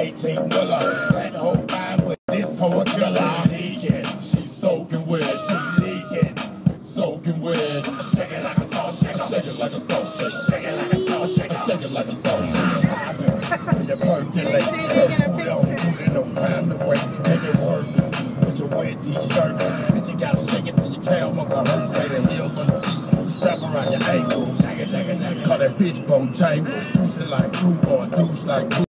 18 willer. That whole fine, but this whole killer. Leaking, she's soaking wet. She leaking, soaking wet. Shake it like a salt shaker. Shake it like a salt shaker. Shake it like a salt shaker. Shake it like a salt shaker. Till you percolate. Put it on, put it no time to wait. Make it work with your wet t-shirt. Bitch, you gotta shake it till your calf must have hurt. Say the heels on the feet, strap around your ankle. Call that bitch Bojangles. Juicy like fruit or douche like